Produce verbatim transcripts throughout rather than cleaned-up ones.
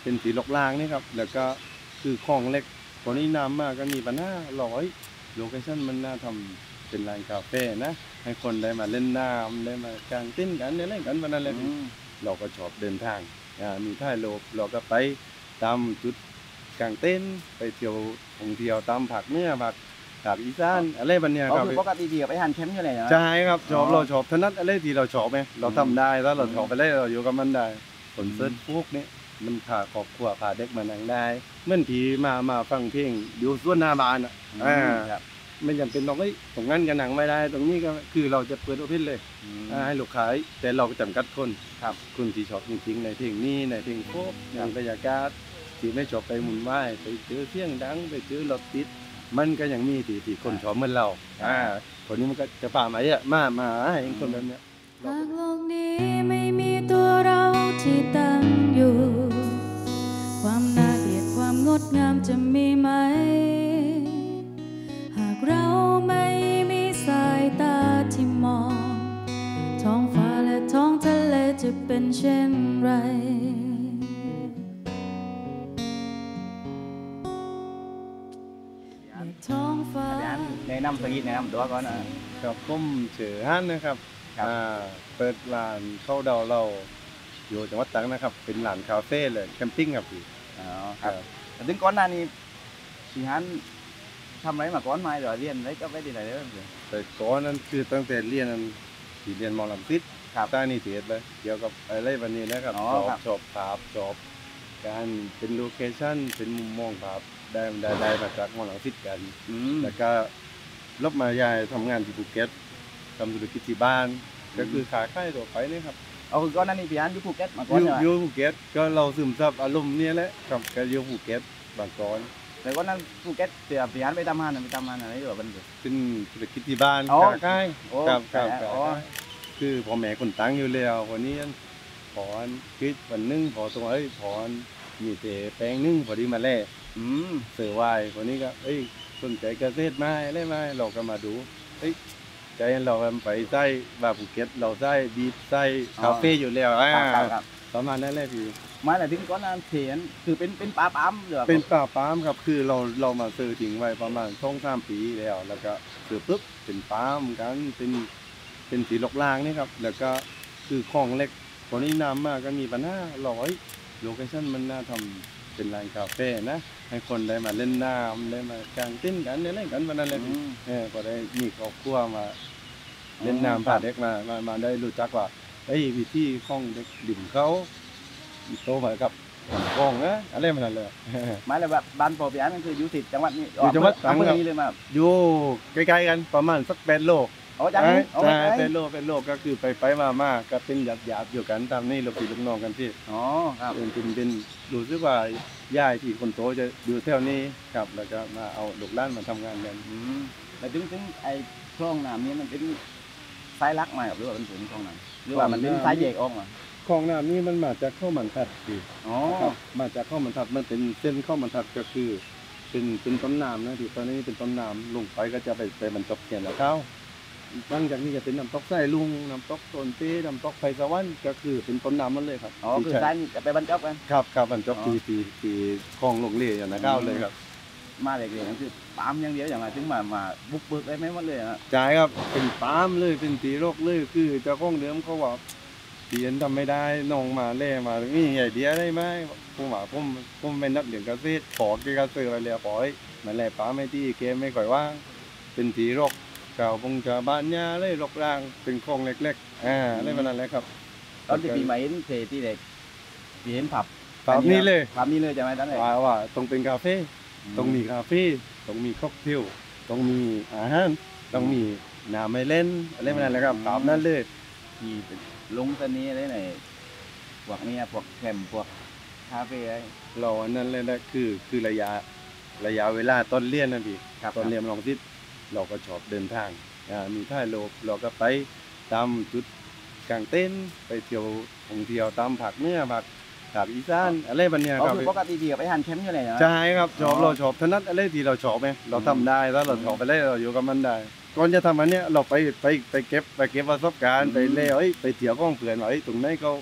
เป็นสีลกลางนี่ครับแล้วก็คือคลองเล็กตอนนี้น้ำมากก็มีปัญหาร้อยโลเคชั่นมันน่าทำเป็นร้านกาแฟนะให้คนได้มาเล่นน้ำได้มากางเต้นกันเล่นกันวันนั้นเลยเราก็ชอบเดินทางมีท่ายโลกเราก็ไปตามจุดกางเต้นไปเที่ยวท่องเที่ยวตามผักเนื้อผักผักอีสานอะไรแบบนี้ครับปกติที่ไปหันแคมป์อยู่เลยนะใช่ครับชอบเราชอบถนัดอะไรที่เราชอบไหมเราทำได้แล้วเราชอบไปได้เราอยู่กับมันได้ผลเซิร์ชพวกนี้มันพาครอบครัวพาเด็กมานั่งได้เมื่อผีมามาฟังเพลงอยู่ส่วนหน้าบ้านอ่ะอ่าไม่จำเป็นต้องไอ้ตรงนั้นกันหนังไม่ได้ตรงนี้ก็คือเราจะเปิดโอเพนเลยให้ลูกค้าแต่เราจำกัดคนครับคุณที่ชอบจริงๆในเพลงนี้ในเพลงโป๊ปในบรรยากาศที่ไม่ชอบไปหมุนไหวไปเจอเสียงดังไปเจอรถติดมันก็ยังมีที่ที่คนชอบเหมือนเราอ่าคนนี้มันก็จะพามาเยอะมามาให้คนแบบนี้หากโลกนี้ไม่มีตัวเราที่ตั้งอยู่ความน่าเกลียดความงดงามจะมีไหมหากเราไม่มีสายตาที่มองท้องฟ้าและท้องทะเลจะเป็นเช่นไรท้องฟ้าแนะนำสักนิดแนะนำตัวก่อนนะครับผมเฉือฮั่นนะครับเปิดร้านข้าวดาวเราอยู่จังหวัดตรังนะครับเป็นร้านคาเฟ่เลยแคมปิ้งครับพี่อ๋อครับแต่ถึงก่อนหน้านี้พี่ฮั่นทำอะไรมาก่อนไหมหรือเรียนอะไรก็ไม่ได้อะไรเลยแต่ก่อนนั้นคือตั้งแต่เรียนนั้นที่เรียนมอลำซิดใต้นิเทศเลยเกี่ยวกับอะไรวันนี้นะครับชอบชอบภาพชอบการเป็นโลเคชั่นเป็นมุมมองภาพได้ได้ได้มาจากมอลำซิดกันแล้วก็ลบมายายทำงานที่ภูเก็ตทำธุรกิจที่บ้านก็คือขาค่ายตัวไปนี่ครับเอาคือก่อนหน้านี้พี่ฮั่นอยู่ภูเก็ตมาก่อนอยู่อยู่ภูเก็ตก็เราซึมซับอารมณ์นี้แหละครับก็อยู่ภูเก็ตบางก่อนแต่ก่อนนั้นภูเก็ตเดี๋ยวพี่ฮั่นไปทำงานไปทำงานอะไรอยู่บ้านเป็นธุรกิจที่บ้านขาค่ายครับครับคือพ่อแม่คนตั้งอยู่แล้ววันนี้พอนคิดวันนึงพอตรงเอ้ยพอนมีแต่แปลงนึงพอดีมาแล่อืมเสือวายวันนี้ก็เอ้ยสนใจเกษตรไหมอะไรไหมเราก็มาดูเอ้ยใจเราไปใต้บาภูเก็ตเราใต้บีชใต้คาเฟ่อยู่แล้วอ่าประมาณนั้นแหละพี่มาแต่ถึงก่อนนั้นเถียนคือเป็นเป็นป่าปั๊มหรือเป็นป่าปั๊มครับคือเราเรามาซื้อทิ้งไว้ประมาณสองสามปีแล้วแล้วก็ซื้อปุ๊บเป็นปั๊มกันเป็นเป็นสีลกลางนี่ครับแล้วก็คือคลองเล็กตอนนี้น้ำมากก็มีปัญหาร้อยโลเคชั่นมันน่าทำเป็นร้านกาแฟนะให้คนได้มาเล่นน้ำได้มากางเต้นกันเล่นกันวันนั้นเลยเออก็ได้มีครอบครัวมาเล่นน้ำพาเด็กมามามาได้รู้จักว่าไอ้วิธีคลองเด็กดิ่มเขาโตมากับคลองนะอะไรมันนั่นเลยหมายเลยว่าบ้านปอพี่ฮั่นนั่นคืออยู่ติดจังหวัดนี้อยู่จังหวัดตรังนี้เลยมาอยู่ใกล้ๆกันประมาณสักแปดโลอ๋อจังนี้ใช่เป็นโลเป็นโลก็คือไปไปมามาก็เป็นหยาบหยาบอยู่กันตามนี่เราพี่ลูกน้องกันที่อ๋อครับเป็นเป็นเป็นรู้สึกว่าย่ายที่คนโตจะอยู่แถวนี้ครับแล้วก็มาเอาลูกหลานมาทำงานกันแล้วถึงถึงไอ้คลองน้ำนี้มันเป็นสายลักมาหรือว่าเป็นถุงคลองน้ำหรือว่ามันเป็นสายแยกออกมาคลองน้ำนี้มันมาจากข้าวมันทัดพี่อ๋อมาจากข้าวมันทัดมันเป็นเส้นข้าวมันทัดก็คือเป็นเป็นต้นน้ำนะที่ตอนนี้เป็นต้นน้ำลงไปก็จะไปไปบรรจบเขียนแล้วเข้าหลังจากนี้จะเป็นน้ำตกไส้ลุงน้ำตกโซนเต้น้ำตกไฟสวรรค์ก็คือเป็นต้นน้ำมันเลยครับอ๋อคือสายนี้จะไปบรรจบกันครับครับบรรจบปีปีปีคลองลงเลี้ยอย่างนะครับเลยครับมาเด็กๆนั่นคือปั๊มอย่างเดียวอย่างไรถึงมามาบุกเบิกได้ไหมหมดเลยอ่ะใช่ครับเป็นปั๊มเลยเป็นตีโรคเลยคือเจ้าของเดิมเขาบอกตีนทำไม่ได้น้องมาเล่มานี่ใหญ่เดียได้ไหมผมว่าผมผมเป็นนักเรียนเกษตรขอเกษตรอะไรแล้วปล่อยมาแล่ปั๊มไม่ที่เกมไม่ค่อยว่างเป็นตีโรคชาวพงชาวบ้านยาเลยลกล่างเป็นคลองเล็กๆอ่าอะไรประมาณนั้นครับตอนที่ปีใหม่เห็นเพจที่เด็กปีเห็นผับผับนี้เลยผับนี้เลยใช่ไหมตอนนี้ว่าว่าต้องเป็นคาเฟ่ต้องมีคาเฟ่ต้องมีค็อกเทลต้องมีอาหารต้องมีน้ำไม่เล่นอะไรประมาณนั้นครับผับนั้นเลยมีลุงตอนนี้อะไรไหนพวกนี้พวกแคมพวกคาเฟ่เราอันนั้นเลยนะคือคือระยะระยะเวลาต้นเรียนนะพี่ตอนเรียนลองทิศเราก็ชอบเดินทางมีท่ายโลกเราก็ไปตามจุดกางเต้นไปเที่ยวท่องเที่ยวตามผักเนื้อผักผักอีสานอะไรแบบนี้ครับปกติที่ไปหันแคมป์อยู่เลยนะใช่ครับชอบเราชอบถนัดอะไรที่เราชอบไหมเราทำได้แล้วเราชอบไปได้เราอยู่กับมันได้ก่อนจะทำอันนี้เราไปไปไปเก็บไปเก็บประสบการณ์ไปเล่ยไปเที่ยวก้องเผื่อนว่าตรงไหนเขา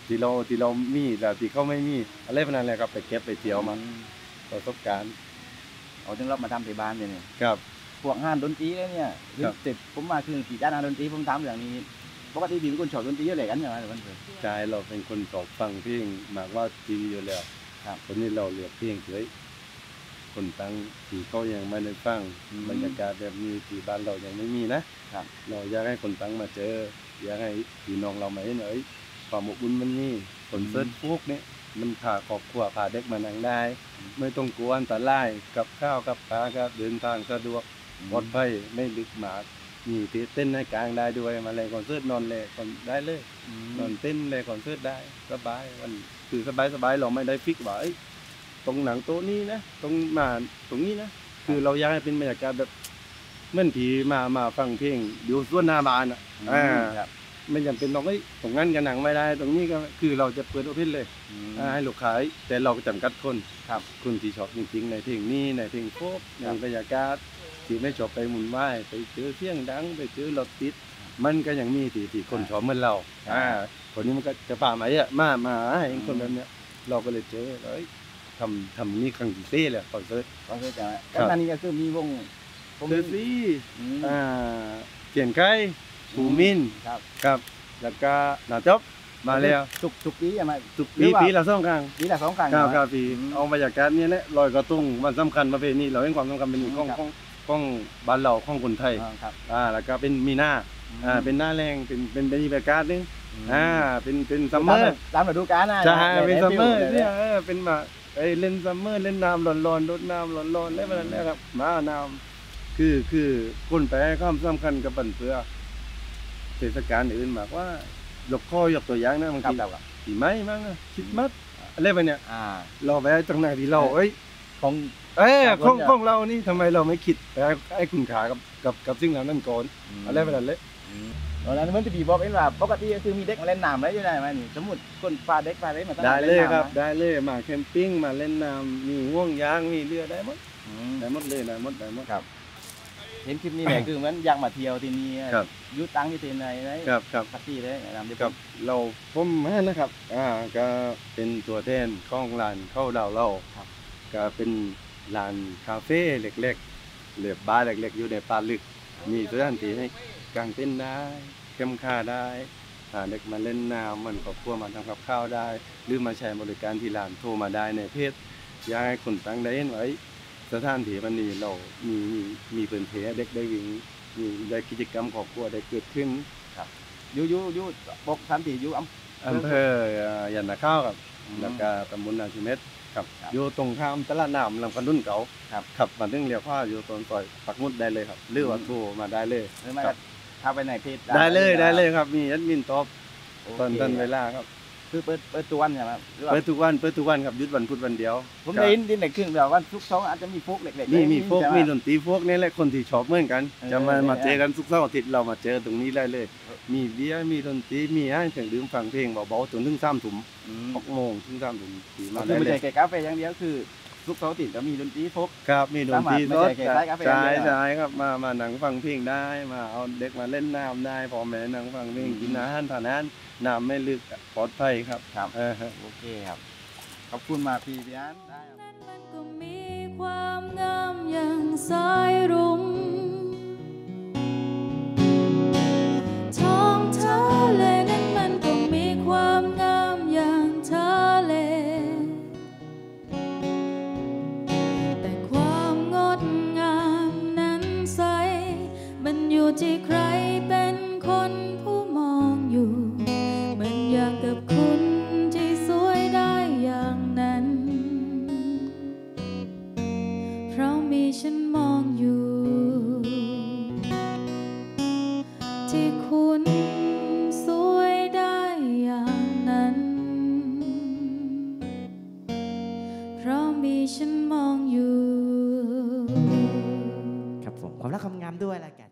ที่เราที่เรามีแต่ที่เขาไม่มีอะไรพวกนั้นแหละครับไปเก็บไปเที่ยวมาประสบการณ์เอาถึงเรามาทำที่บ้านเนี่ยครับพวกงานดนตรีแล้วเนี่ยครับเสร็จผมมาคือกี่ด้านงานดนตรีผมทำอย่างนี้ปกติพี่เป็นคนชอบดนตรีเยอะเลยกันใช่ไหมหรือว่าไงใจเราเป็นคนชอบฟังเพลงมากว่าทีวีอยู่แล้วครับคนนี้เราเลือกเพลงเฉยคนตั้งที่เขายังไม่ได้ฟังอืมบรรยากาศแบบนี้ที่บ้านเรายังไม่มีนะครับ เราอยากให้คนตั้งมาเจออยากให้พี่น้องเรามาเห็นว่าเอ้ยความอบอุ่นมันมีคอนเสิร์ตพวกนี้มันพาครอบครัวพาเด็กมานั่งได้ ไม่ต้องกลัวอันตรายกับข้าวกับปลาครับเดินทางสะดวกปลอดภัยไม่ลึกหมากมีที่เต้นในกลางได้ด้วยมาเลยคอนเสิร์ตนอนเลยคนได้เลย นอนเต้นเลยคอนเสิร์ตได้สบายมันคือสบายสบายเราไม่ได้ฟิกว่าเอ้ยตรงหนังโต๊ะนี้นะตรงมาตรงนี้นะคือเราอยากให้เป็นบรรยากาศแบบเหมื่อนผีมามาฟังเพลงอยู่ส่วนหน้าบ้านอ่ะอ่าครับไม่จำเป็นต้องเอ้ยตรงนั้นกันหนังไม่ได้ ตรงนี้ก็คือเราจะเปิดโอเพนเลยอืมอ่าให้ลูกค้าแต่เราก็จำกัดคนครับคนที่ชอบจริงๆในเพลงนี้ในเพลงโป๊ปในครับบรรยากาศที่ไม่ชอบไปหมุนไหวายไปเจอเสียงดังไปเจอรถติด มันก็ยังมีที่ที่คนชอบเหมือนเราครับอ่าคนนี้มันก็จะป่าไหมอ่ะมามาให้คนแบบเนี้ยเราก็เลยเจอเอ้ยทำทำนี่ครั้งที่สี่เลยคอนเสิร์ตก็คือจะครัก็บนั่นนี่ก็คือมีวงผมเซอร์ซี่อืมอ่าเกียนไก่ภูมินครับครับแล้วก็หนาจบมาแล้วทุกทุกปีใช่ไหมทุกหรืปีอว่าปีละสองครั้งปีละสองครั้งครับเหอครับปีอืมเอาบรรยากาศเนี้แหละลอยกระทงวันสำคัญประเพณีเราเห็นความสำคัญเป็นของครับของของบ้านเราของคนไทยอ่าครับอ่าแล้วก็เป็นมีหน้าอ่าเป็นหน้าแรงเป็นเป็นเป็นบรรยากาศนึงอ่าเป็นเป็นซัมเมอร์ตามฤดูกาลนะใช่ในเป็นในซัมเมอร์ฟิลเนี่ยเออเป็นมาไอ้เล่นซัมเมอร์เล่นน้ำร้อนๆรดน้ำร้อนๆเล่นแบบนั้นแหละครับมาน้ำคือคือคนไปให้ความสำคัญกับบันเพือเทศกาลอื่นมากว่าหลบข้อยกตัวอย่างนะบางครับทีครับครับปีใหม่มั้งอะคริดมัดอะไรแบบเนี้ยอ่าเราไปตรงไหนที่เราเอ้ยของเอ้ยครับของผมเนี่ยของเรานี่ทำไมเราไม่คิดไปให้ให้คุณขากับกับกับสิ่งเหล่านั้นก่อนอะไรแบบนั้นเลยตอนนั้นเหมื่อนที่พี่บอกเองว่าปกติก็คือมีเด็กมาเล่นน้ำแล้วอยู่ได้ไหมนี่สมมติคนพาเด็กพาเด็กมาตั้งได้แต่เลยนน้ำครับนะได้เลยมาแคมปิ้งมาเล่นน้ำมีห่วงยางมีเรือได้หมดอืมได้หมดเลยได้หมดได้หมดครับ เห็นคลิปนี้เนี่ยคือเหมือนอยากมาเที่ยวที่นี่ครับอยุตังที่ที่ไหนไหนครับครับพักที่เลยแนะนำที่กับเราผมให้นะครับอ่าก็เป็นตัวแทนของร้านข้าวดาวเราครับก็เป็นร้านคาเฟ่เล็กๆหรือบาร์เล็กๆอยู่ในป่าลึก มีสถานที่ให้กางเต็นท์ได้เข้มค่าได้หาเด็กมาเล่นน้ำมันครอบครัวมาทำกับข้าวได้ หรือมาใช้บริการที่ร้านโทรมาได้ในเพจอยากให้คนตั้งได้เห็นไว้สถานที่มันนี้เรามีมีมีพื้นที่ให้เด็กได้วิ่งมีได้กิจกรรมครอบครัวได้เกิดขึ้นอยูอยูอยูปกสันติอยูอำอำเภอเอ่อยันนาข้าวครับอืมแล้วก็ตำบลนาชิเม็ดครับครับอยู่ตรงข้ามตลาดน้ำลำกันรุ่นเก่าครับขับมาถึงเลี้ยวขวาอยู่ตรงซอยปักหมุดได้เลยครับหรือว่าโทรมาได้เลยหรือไม่ครัก็บถ้าไปในเพจได้เลยได้เลยครับมีแอดมินตอบโอเคตอนตอนเวลาครับคือเปิดเปิดตัววันใช่ไหมหรือว่าเปิดทุกวันเปิดทุกวันครับหยุดวันพุธวันเดียวผมได้ยินดินไหนขึ้นแบบว่าทุกเสาร์อาจจะมีโฟกเล็กๆนี่มีโฟกใช่ไหมีดนตรีโฟกนี่แหละคนที่ชอบเหมือนกันเออจะมาเออมาเจอกันทุกเสาร์อาทิตย์เรามาเจอตรงนี้ได้เลย มีเบียร์มีดนตรีมีอาหารเครื่องดื่มฟังเพลงเบาๆจนถึงสามทุ่มอืมหกโมงถึงสามทุ่มที่ก็มาคือได้ไม่เลใช่ยแค่กาแฟอย่างเดียวคือทุกเสาร์อาทิตย์ก็มีดนตรีโฟกครับมีดนตรีไม่สใช่ดแค่ใช้กาแฟอย่างใช่เดียวใช่ครับมามาหนังฟังเพลงได้มาเอาเด็กมาเล่นน้ำได้พ่อแม่หนังฟังเพลงอืมกินอาหารทานอาหารน้ำไม่ลึกปลอดภัยครับครับเออฮะโอเคครับ ขอบคุณมากพี่พี่อันได้ครับนั้นมันก็มีความงามอย่างสายรุ้งท้องทะเลนั้นมันก็มีความงามอย่างทะเล แต่ความงดงามนั้นใสมันอยู่ที่ใครเป็นคนผู้มองอยู่ มันอยากกับคุณที่สวยได้อย่างนั้น เพราะมีฉันมองอยู่ ที่คุณสวยได้อย่างนั้น เพราะมีฉันมองอยู่ครับผมความรักความงามด้วยละกัน